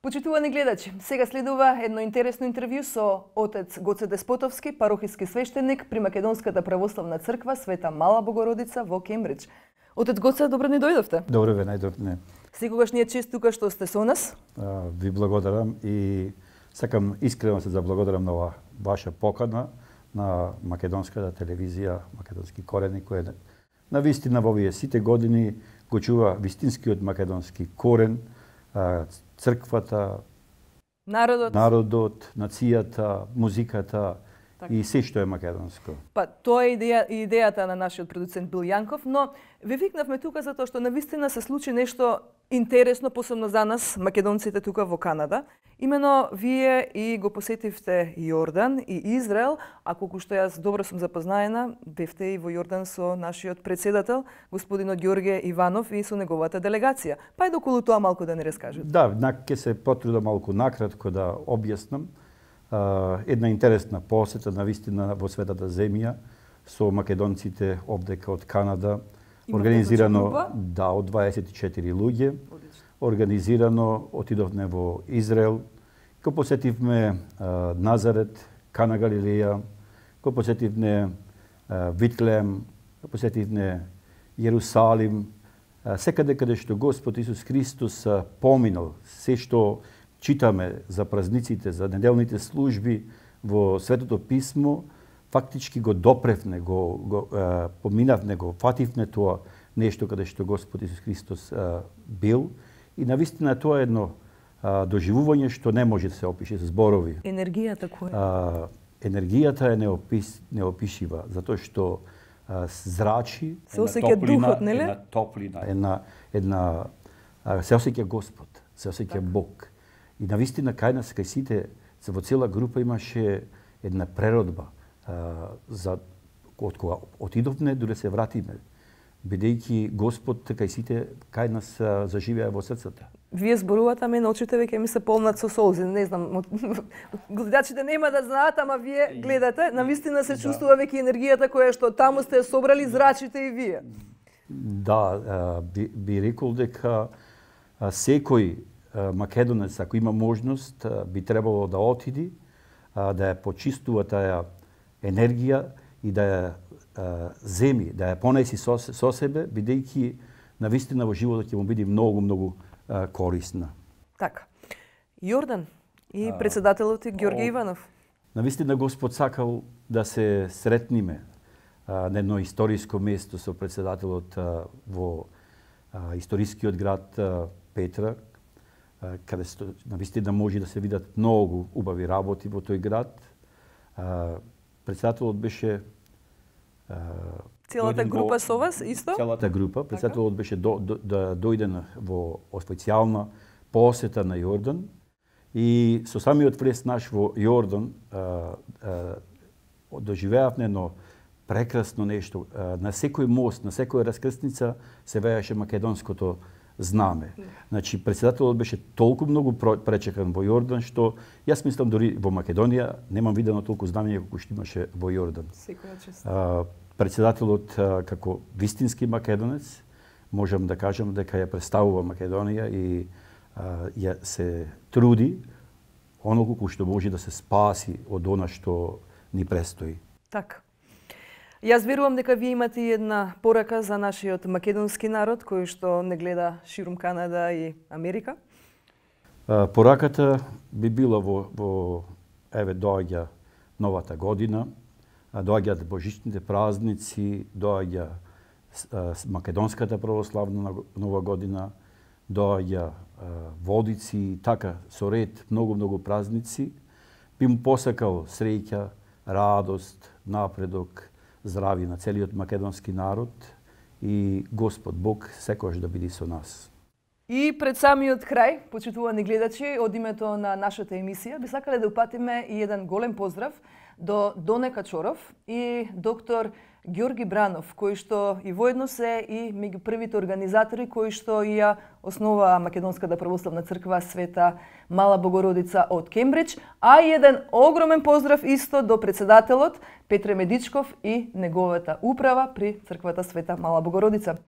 Почитувани гледачи, сега следува едно интересно интервју со отец Гоце Деспотовски, парохиски свештеник при Македонската православна црква Света Мала Богородица во Кембридж. Отец Гоце, добро ни дојдовте. Добро ве, најдобре. Секогаш ни е чест тука што сте со нас. Ви благодарам и сакам искрено се заблагодарам на ваша покана на македонската телевизија, македонски корени, кој на вистина во овие сите години го чува вистинскиот македонски корен, црквата, народот, нацијата, музиката и се што е македонско. Па тоа е идејата на нашиот продуцент Бил Јанков, но ви викнавме тука затоа што навистина се случи нешто интересно, посебно за нас, македонците тука во Канада. Имено вие и го посетивте Јордан и Израел, а колку што јас добро сум запознаена, бевте и во Јордан со нашиот председател, господинот Gjorge Ivanov и со неговата делегација. Па и околу тоа малку да ни раскажете. Да, ќе се потрудам малку накратко да објаснам. Една интересна посета навистина во светата земја со македонците овдека од Канада. Организирано од 24 луѓе. Организирано отидовме во Израел. Го посетивме Назарет, Кана Галилеја, го посетивме Витлеем, го посетивме Јерусалим. Секаде каде што Господ Исус Христос поминал, се што читаме за празниците, за неделните служби во Светото Писмо, фактички го допревне, го поминавне, го фативне тоа нешто каде што Господ Исус Христос бил. И навистина тоа е едно доживување што не може да се опише со зборови. Енергијата која? Енергијата е неопишива, затоа што зрачи, се осеќа духот, нели? Една топлина, се осеќа Господ, се осеќа Бог. И навистина кај нас, кај сите, во цела група имаше една преродба од кога отидовме до да се вратиме, бидејќи Господ кај сите кај нас заживеа во срцата. Вие зборувате, а мене очите веќе ми се полнат со солзи, не знам, гледачите нема да знаат, ама вие гледате, навистина се чувствува веќе енергијата која што таму сте собрали, зрачите и вие. Да, би рекол дека секој македонец, ако има можност, би требало да отиди, да ја почистува таа енергија и да ја земи, да ја понеси со себе, бидејќи навистина во животот ќе му биде многу корисна. Така. Јордан и председателот Gjorge Ivanov. Навистина Господ сакал да се сретниме на едно историско место со председателот во историскиот град Петра, каде навистина може да се видат многу убави работи во тој град. Председателот беше целата група со вас исто? Целата група. Председателот беше дојден во официјална посета на Јордан и со самиот влез наш во Јордан доживеавме едно прекрасно нешто. На секој мост, на секоја раскрсница се вееше македонското знаме. Значи, председателот беше толку многу пречекан во Јордан, што јас мислам дори во Македонија немам видено толку знамења колку што имаше во Јордан. Председателот како вистински македонец, можам да кажам дека ја представува Македонија и ја се труди оно колку што може да се спаси од она што ни престои. Така. Јас верувам дека вие имате една порака за нашиот македонски народ кој што не гледа ширум Канада и Америка. Пораката би била во еве доаѓа новата година, доаѓаат божичните празници, доаѓа македонската православна нова година, доаѓа водици, така со ред многу празници. Би му посакал среќа, радост, напредок, здрави на целиот македонски народ и Господ Бог секогаш да биде со нас. И пред самиот крај, почитувани гледачи, од името на нашата емисија, би сакале да упатиме и еден голем поздрав до Доне Качоров и доктор Ѓорги Бранов, кои што и воедно се и меѓу првите организатори кои што ја основаа Македонската православна црква Света Мала Богородица од Кембридж, а и еден огромен поздрав исто до председателот Петре Медичков и неговата управа при црквата Света Мала Богородица.